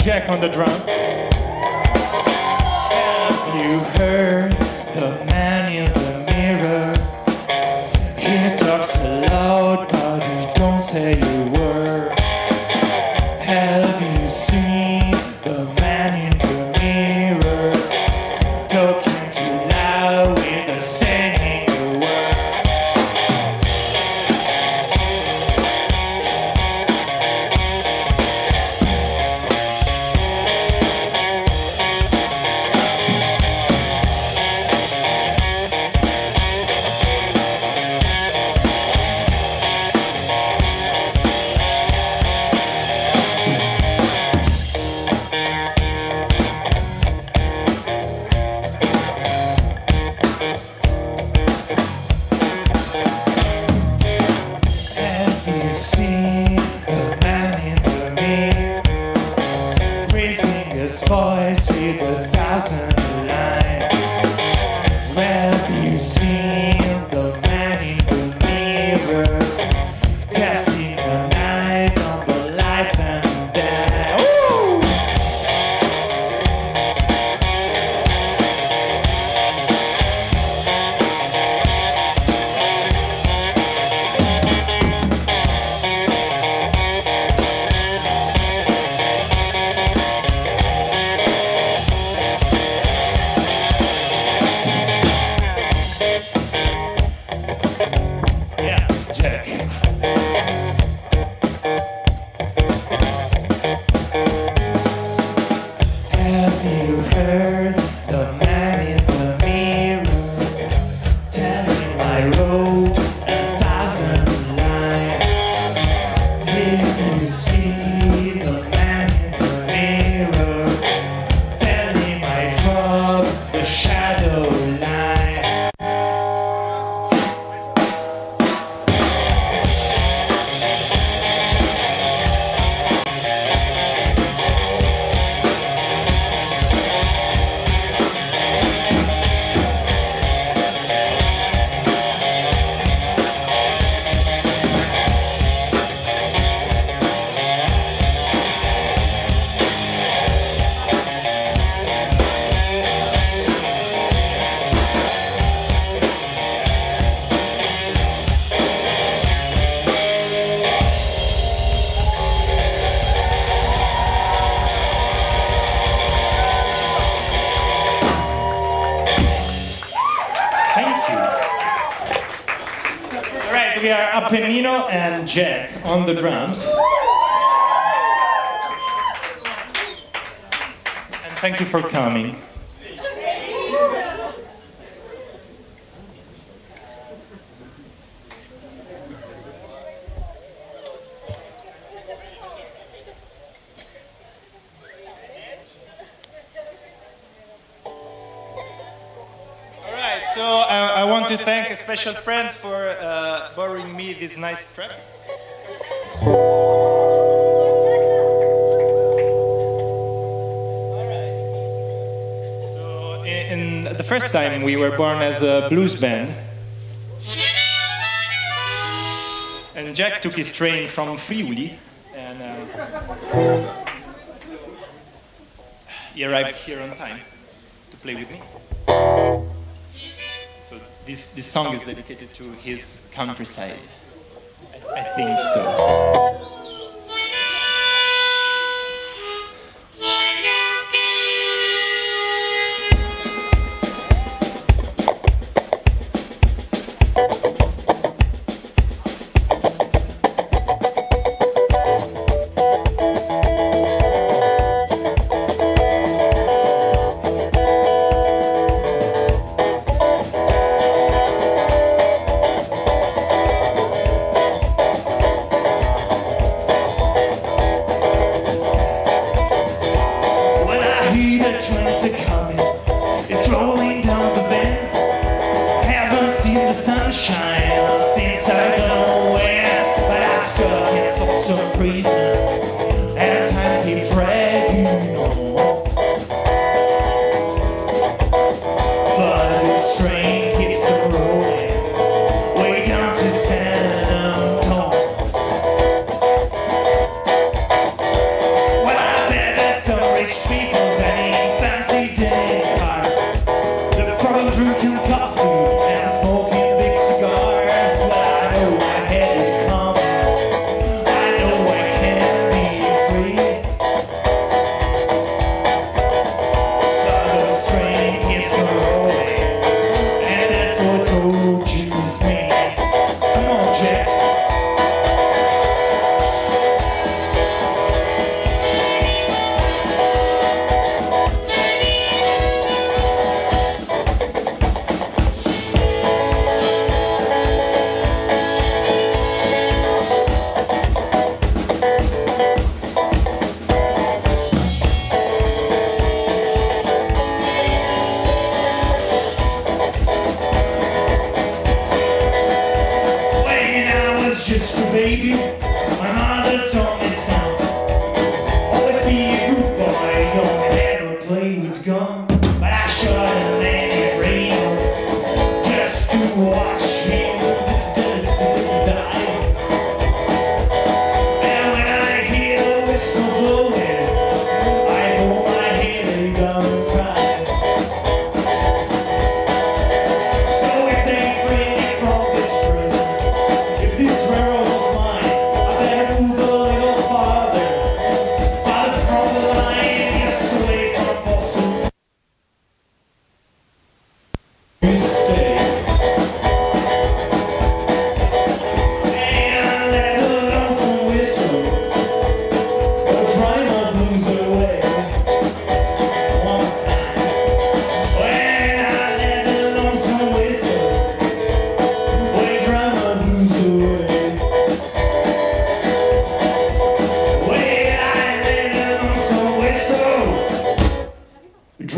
Jack on the drum. Have you heard the man in the mirror? He talks loud, but he don't say a word. Have you seen the man in the mirror? Talking too loud without saying a word. Voice with 1,000 lines. Have you seen the man in the mirror? Casting a night on the life and death. Ooh! We are Appennino and Jack on the drums. And thank you for coming. So I want to thank a special friend for borrowing me this nice track. So in the first time we were born as a blues band, and Jack took his train from Friuli, and he arrived here on time to play with me. This song is dedicated to his countryside. I think so. Sunshine since I don't know when, but I stuck in for some reason, and time keeps dragging on. But this train keeps on rolling, way down to San Antonio. Well, I bet there's some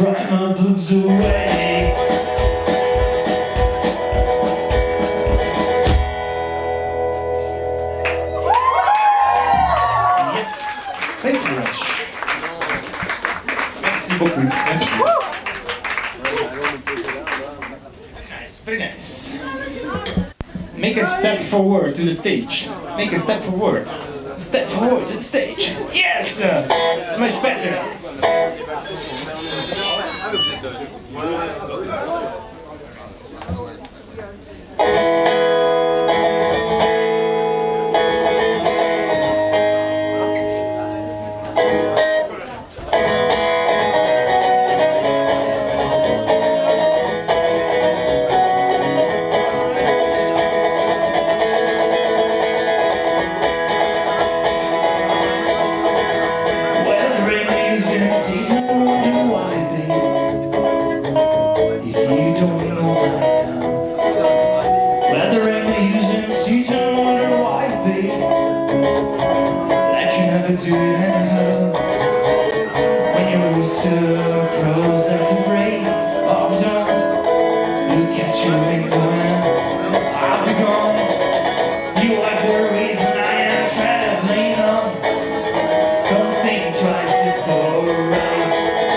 drive my blues away. Yes, thank you very much. Merci beaucoup. Merci. Very nice. Make a step forward to the stage. Make a step forward. Step forward to the stage. Yes! It's much better. Do it anyhow. When your rooster crows at the break of dawn, look at your window and I'll be gone. You are the reason I am traveling on. Don't think twice, it's alright.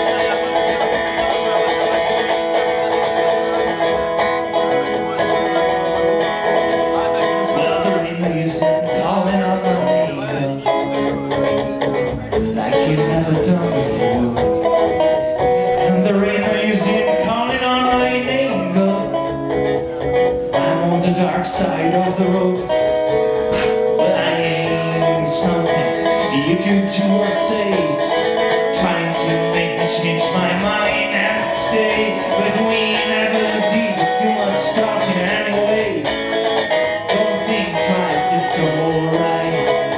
Well, the rain is calling on my name, like you never done before. And the rain is calling on my name, girl. I'm on the dark side of the road, but I ain't something you could do or say, trying to make me change my mind and stay. But we never did too much talking anyway. Don't think twice, it's alright.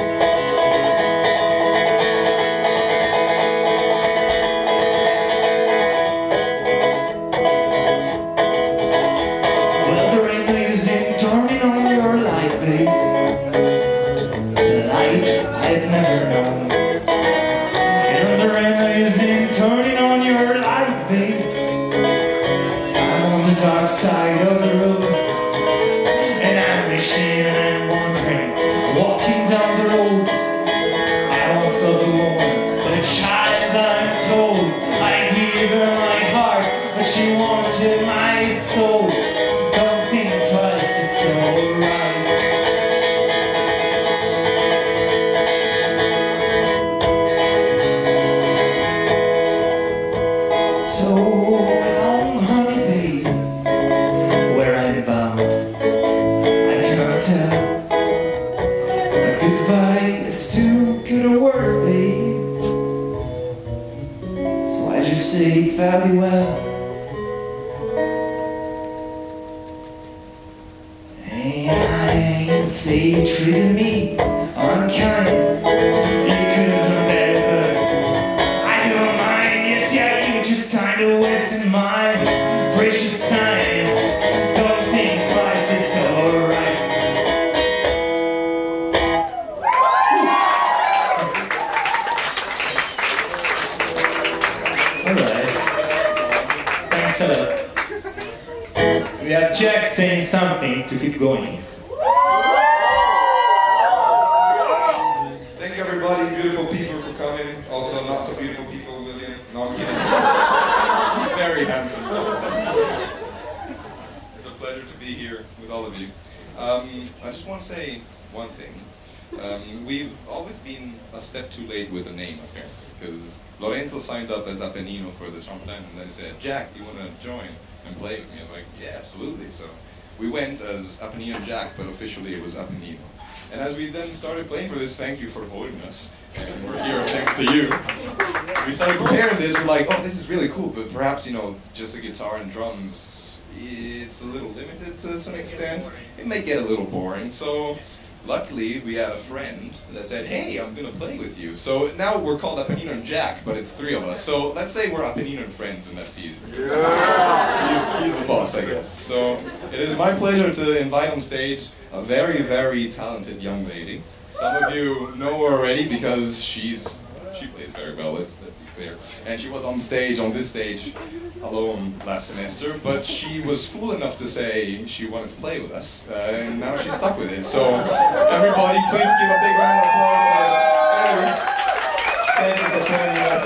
I've never known. And the rain isn't turning on your light, babe. I'm on the dark side of the road, and I'm wishing and wondering, walking down the road. I once loved a woman, but a child I'm told. I gave her my heart, but she wanted my soul. Don't think twice, it's alright. So long, honey, babe, where I'm bound, I cannot tell. But goodbye is too good a word, babe. So I just say fare thee well. And I ain't say you treated me unkind. You could have done better, but I don't mind. Yes, yeah, you just kinda wasting my precious time. Don't think twice, it's alright. Alright. Thanks a lot. We have Jack saying something to keep going. Thank you, everybody, beautiful people for coming. Also, not so beautiful people, William. No, I'm kidding. He's very handsome. It's a pleasure to be here with all of you. I just want to say one thing. We've always been a step too late with the name, apparently, because Lorenzo signed up as Apennino for the Champlain, and then said, Jack, do you want to join and play with me? I was like, yeah, absolutely. So we went as Apennino and Jack, but officially it was Apennino. And as we then started playing for this, thank you for voting us, and we're here thanks to you. We started preparing this, we're like, oh, this is really cool, but perhaps, you know, just a guitar and drums, it's a little limited to some extent. It may get a little boring, so luckily we had a friend that said, hey, I'm gonna play with you. So now we're called Apennino and Jack, but it's three of us. So let's say we're Apennino and friends, and that's easier. Yeah. He's the boss, I guess. So it is my pleasure to invite on stage a very, very talented young lady. Some of you know her already because she played very well. there. And she was on stage, on this stage, alone last semester, but she was fool enough to say she wanted to play with us, and now she's stuck with it. So everybody, please give a big round of applause to Ellie. Thank you for joining us.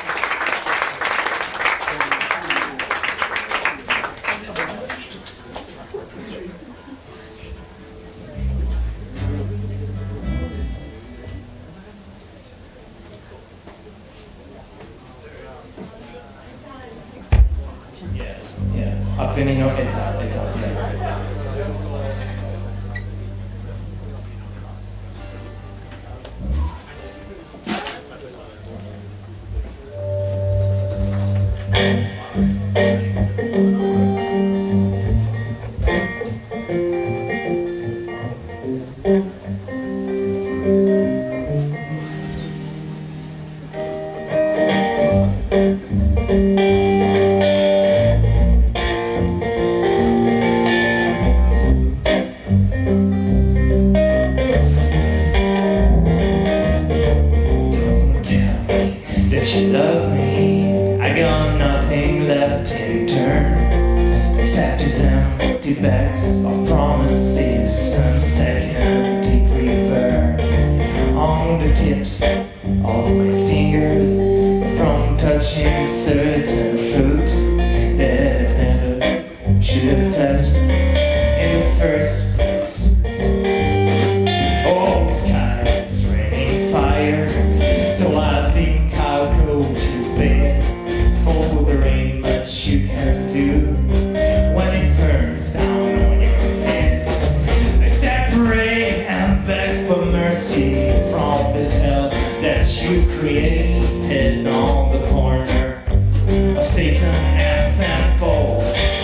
Appena età. You love me, I got nothing left in turn, except these empty bags of promises and second degree burn on the tips of my fingers from touching certain fruit that I never should have touched in the first place. Oh, the sky is raining fire, so I think I'll go to bed, for there ain't much you can do when it burns down on your head, except pray and beg for mercy from this hell that you created on the corner of Satan and St. Paul.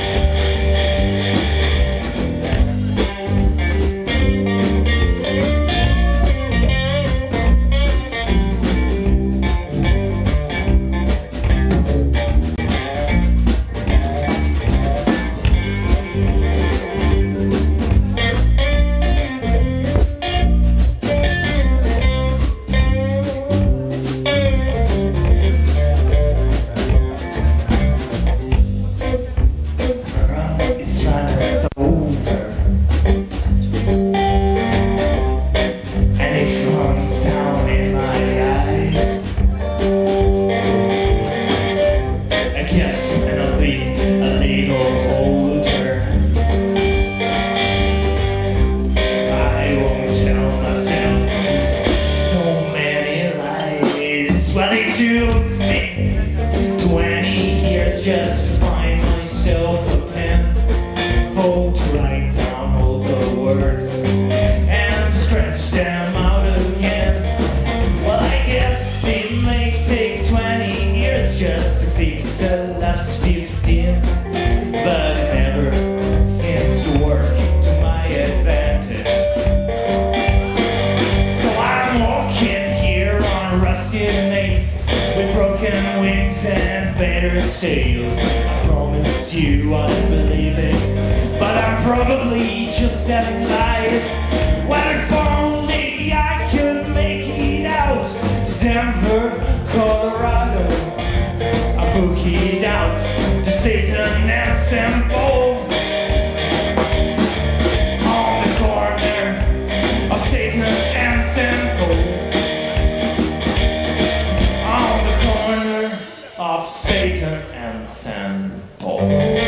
Well, it took me 20 years just to find myself a pen for to write down all the words and to scratch them out again. Well, I guess it may take 20 years just to fix the last 15, but it never seems to work to my advantage. So I'm walking here on rusty mates with broken wings and better sail. I promise you I'll believe it, but I'm probably just telling lies. Well, if only I could make it out to Denver, Colorado, I book it out to Satan and St. Paul, on the corner of Satan and St. Paul. Of Satan and St. Paul.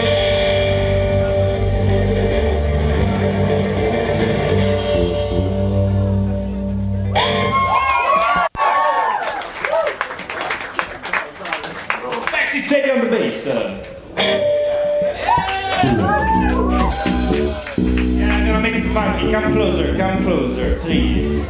Maxi, take on the bass. Yeah, I'm gonna make it funky. Come closer, please.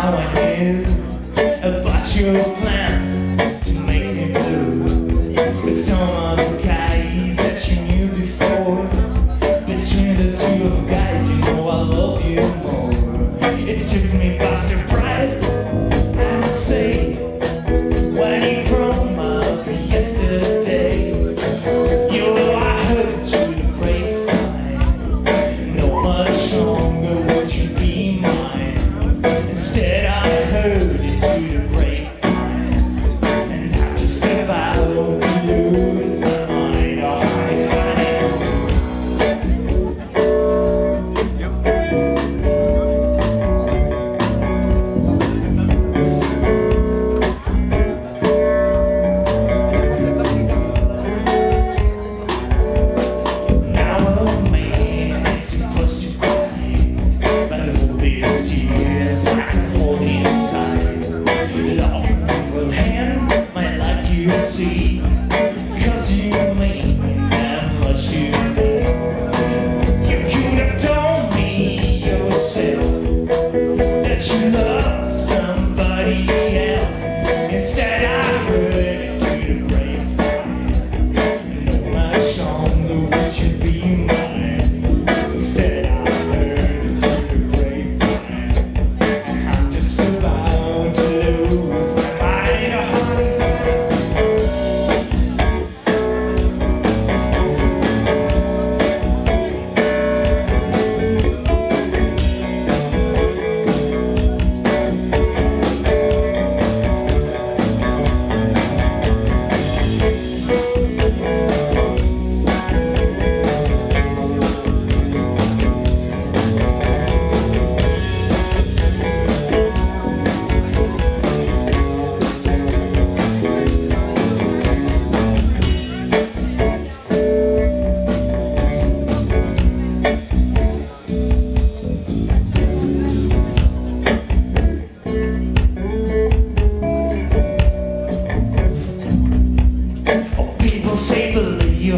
Your plans to make me blue.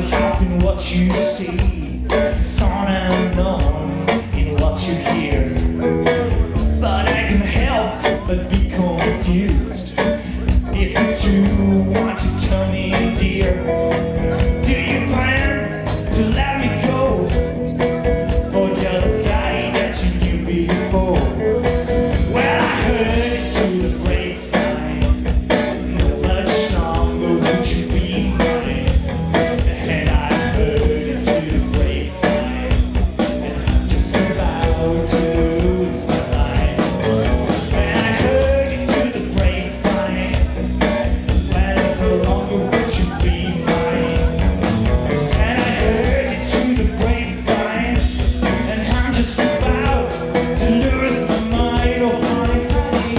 half in what you see, son unknown in what you hear. But I can help but be confused. If it's you, want to tell me, dear, do you plan to let me go for the other guy that you knew before? Well, I heard it through the grapevine. How much longer would you be mine? And I heard it through the grapevine, and I'm just about to lose my mind. And I heard it through the grapevine. Well, for longer would you be mine? And I heard it through the grapevine, and I'm just about to lose my mind. Oh, honey, honey.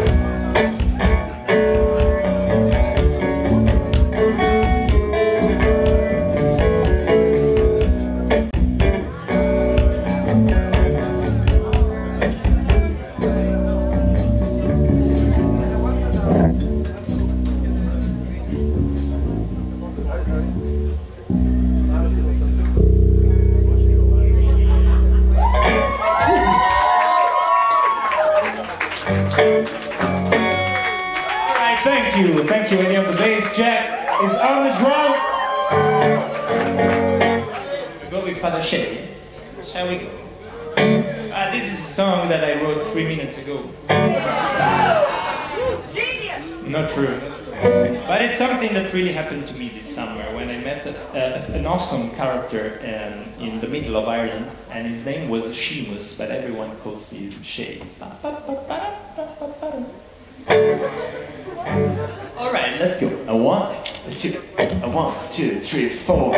Alright, thank you. Thank you, Eddie on the bass. Jack is on the drum. We go with Father Shelley. Shall we go? This is a song that I wrote 3 minutes ago. Genius! Not true. But it's something that really happened to me this summer when I met an awesome character in the middle of Ireland, and his name was Seamus, but everyone calls him Shay. Alright, let's go. A 1, a 2, a 1, 2, 3, 4.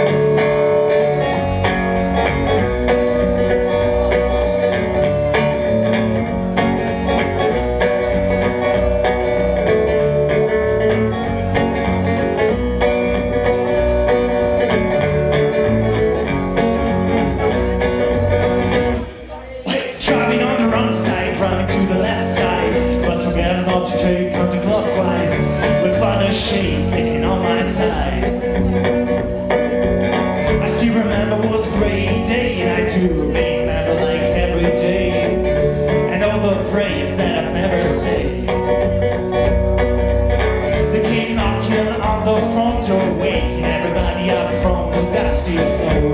Driving on the wrong side, running to the left side. Must forget not to take counterclockwise. With Father Shay's taking on my side. I still remember it was a great day, and I do remember like every day. And all the prayers that I've never said. They came knocking on the front door, waking everybody up from the dusty floor.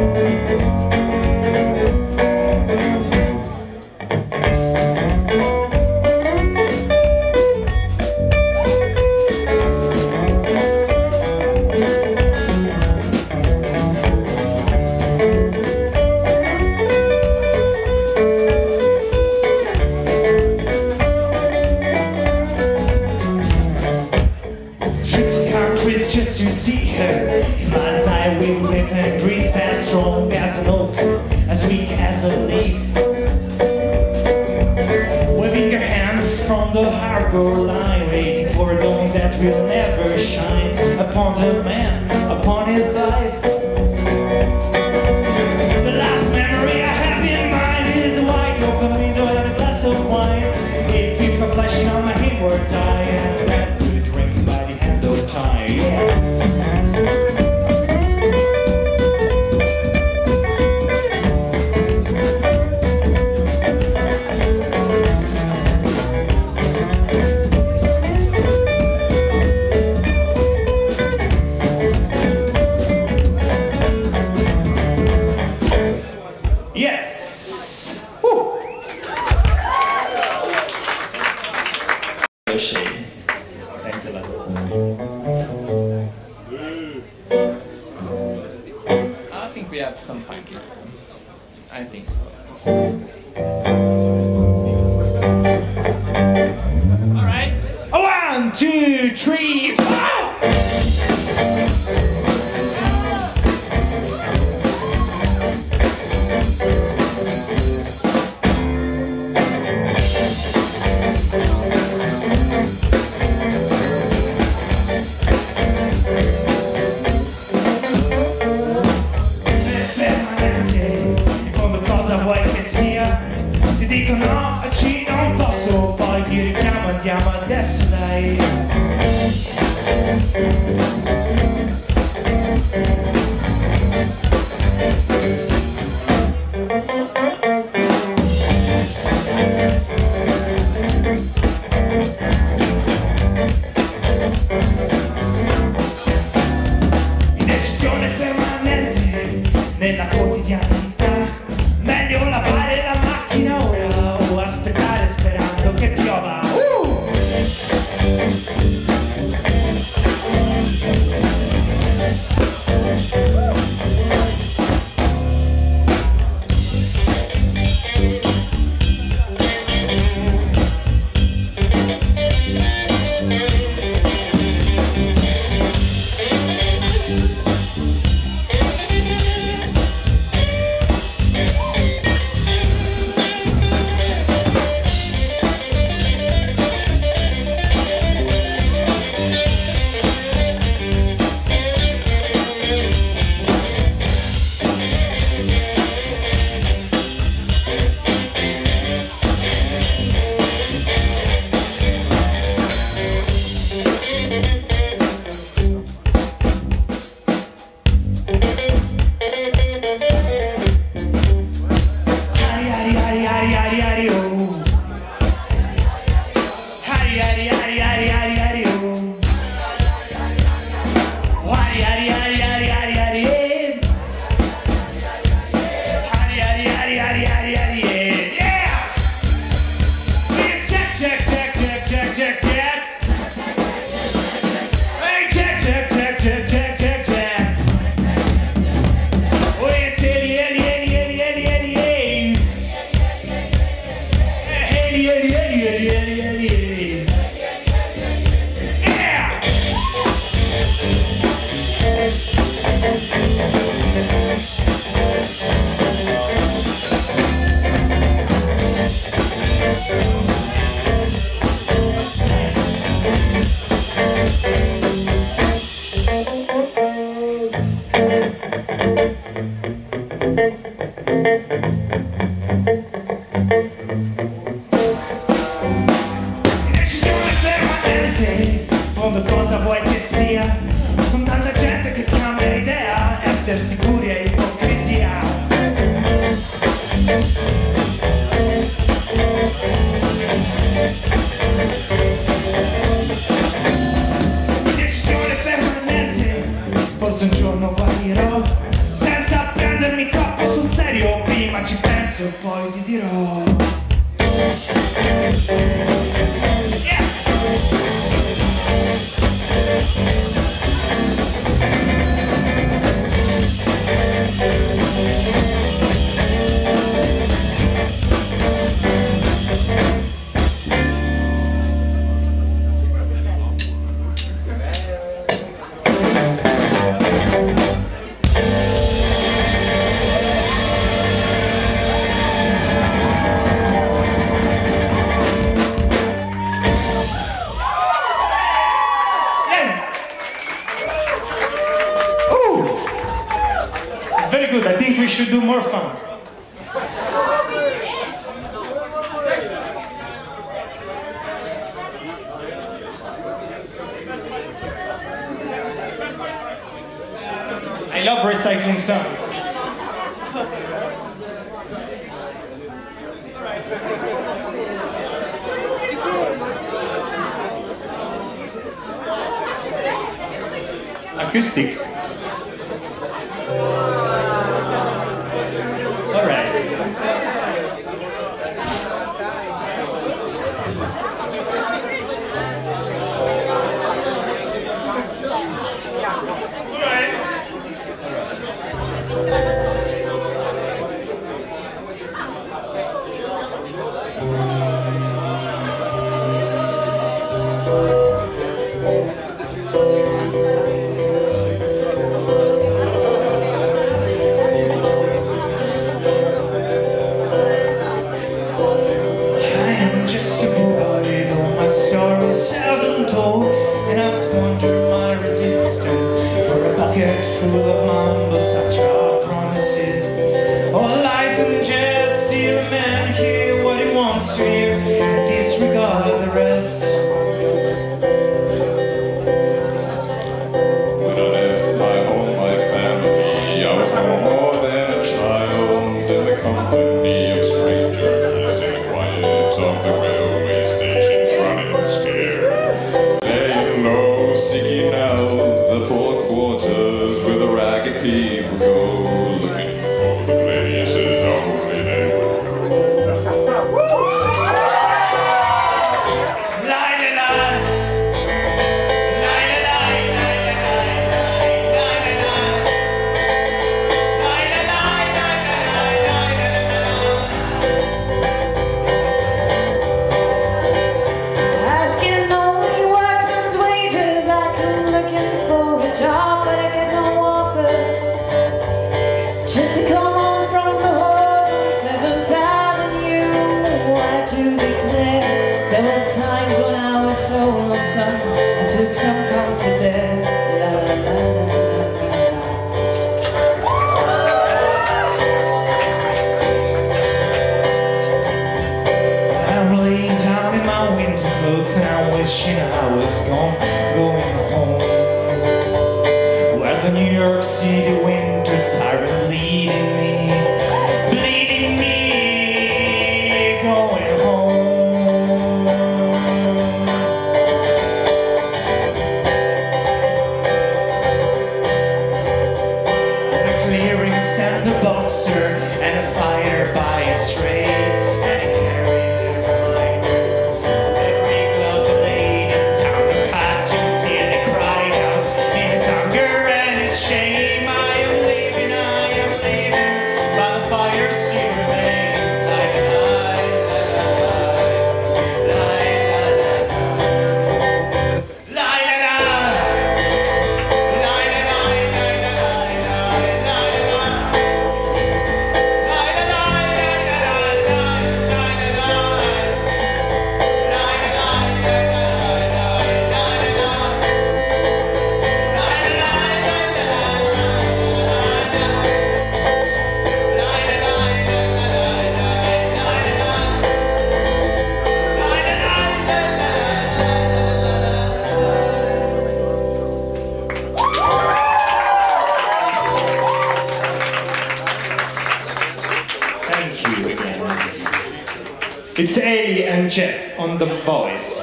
Just to see her in my eye, we whip and grease, as strong as an oak, as weak as a leaf. Waving her hand from the harbor line, waiting for a dawn that will never shine upon the man, upon his life. The last memory I have in mind is a wide open window and a glass of wine. It keeps on flashing on my inward eye, and that good drinking by the hand of time. Yes! Woo! Shade. Thank you, love. I think we have some funky. I think so. Alright. 1, 2, 3, 4! Ti dicono oggi non posso, poi ti richiamo, andiamo adesso dai. Decisione permanente, fondo cosa vuoi che sia, con tanta gente che cambia idea, essere sicuri è ipocrisia. Decisione permanente, forse un giorno guarirò, senza prendermi troppo sul serio, prima ci penso e poi ti dirò. Very good. I think we should do more fun. I love recycling sound. Acoustic. All right. Seldom told, and I've squandered my resistance for a bucket full of mumble such promises. All lies and jest, steal a man hear what he wants to hear and disregard the rest. When I left my home, my family, I was no more than a child in the company of strangers in the quiet of the railway stations running scared. Laying low, seeking out the four quarters where the ragged people go, looking for the places only they would know. I took some comfort there. La, la, la, la, la. I'm laying down in my winter clothes and I'm wishing I was going home. Well, the New York City winters are bleeding me, going home. And a fighter by his trade, and he carried the reminders of every glove the lady down the cartoons and he cried out in his hunger and his shame. I am leaving by the fire still remains. It's Eddie and Jeff on the voice.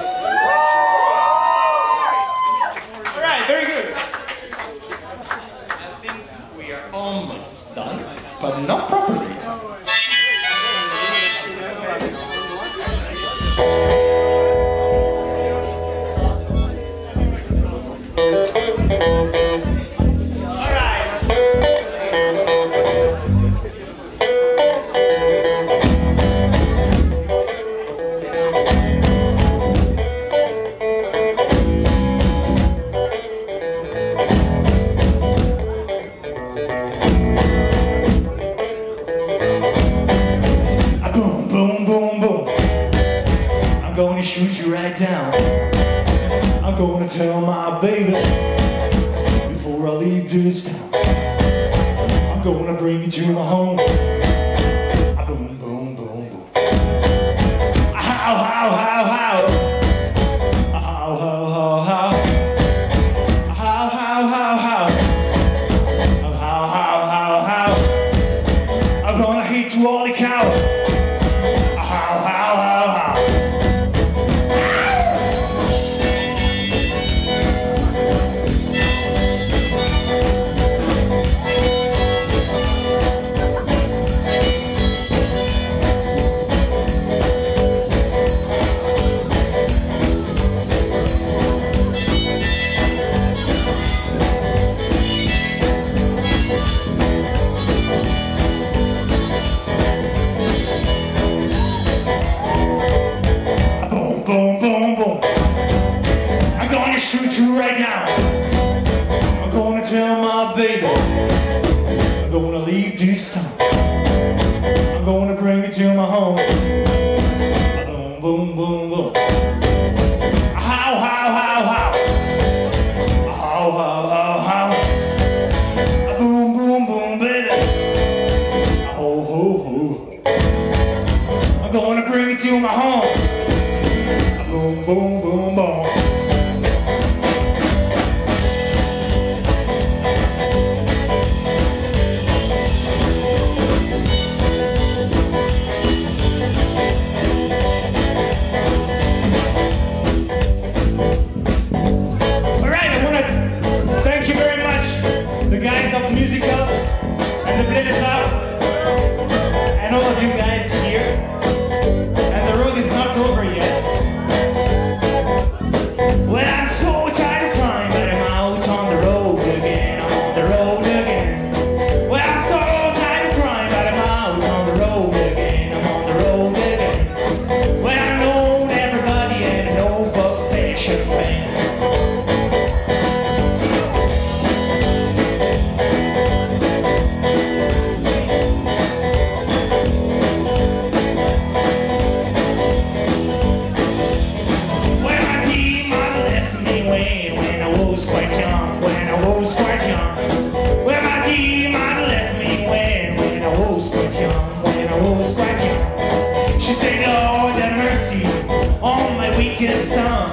Alright, very good. I think we are almost done, but not properly. Shoot you right down. I'm gonna tell my baby before I leave this town. I'm gonna bring you to my home. Boom, boom, boom, boom. How, how, how, how. How, how, how, how. How, how, how, how. How, how, how, how. I'm gonna hit you all the cow. How, how, how, how. Shoot you right down. I'm gonna tell my baby I'm gonna leave this town. I'm gonna bring it to my home. Boom, boom, boom, boom. How, how, how, how. How, how, how, how. Boom, boom, boom, baby. Ho, ho, ho. I'm gonna bring it to my home. Boom, boom, boom, boom. And all of you guys here, and the road is not over yet. Well, I'm so tired of crying, but I'm out on the road again. I'm on the road again. Well, I'm so tired of crying, but I'm out on the road again. I'm on the road again. Well, I know everybody and I know Bugs Special fan. She said, Lord have mercy on my wicked son.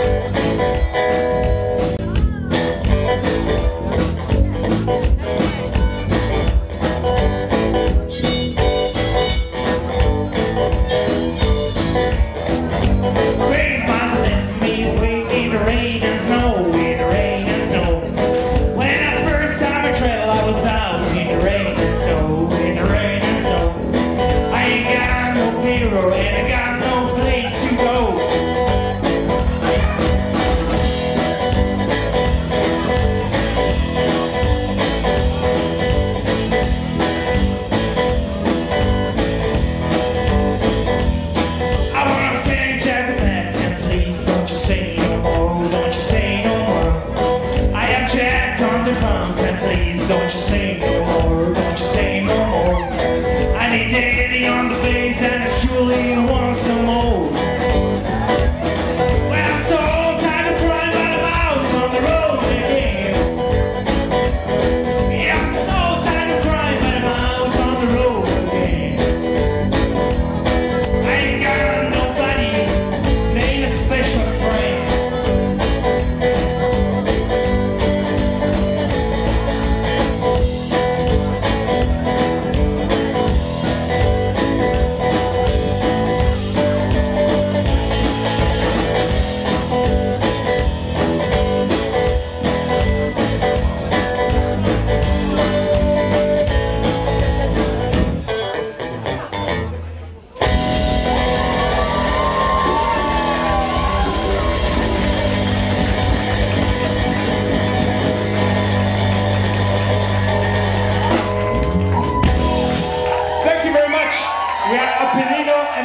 Grandmother left me away in the rain and snow, in the rain and snow. When the first time I trailed, I was out in the rain and snow, in the rain and snow. I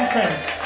friends.